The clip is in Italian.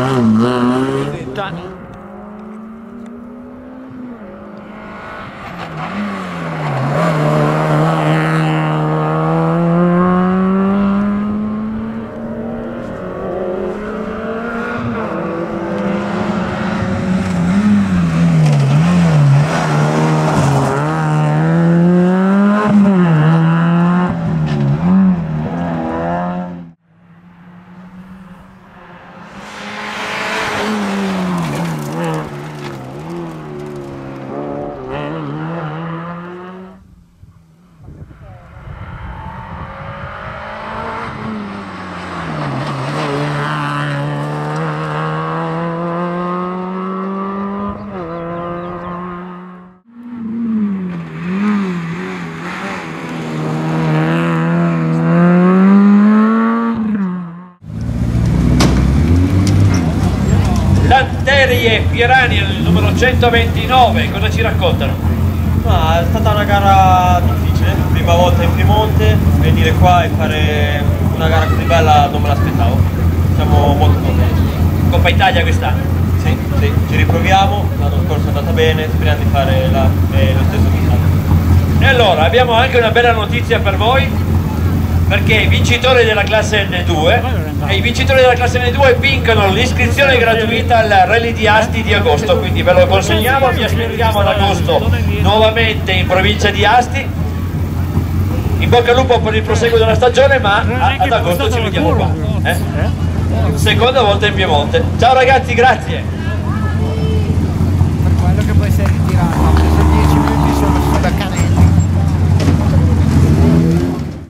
Pierani, il numero 129, cosa ci raccontano? È stata una gara difficile, prima volta in Piemonte, venire qua e fare una gara così bella non me l'aspettavo, siamo molto contenti. Coppa Italia quest'anno? Sì, ci riproviamo, l'anno scorso è andata bene, speriamo di fare lo stesso quest'anno. E allora, abbiamo anche una bella notizia per voi, perché i vincitori della classe N2 e i vincitori della classe N2 vincono l'iscrizione gratuita al Rally di Asti di agosto, quindi ve lo consegniamo, vi aspettiamo ad agosto nuovamente in provincia di Asti. In bocca al lupo per il proseguo della stagione, ma ad agosto ci vediamo qua, seconda volta in Piemonte. Ciao ragazzi, grazie.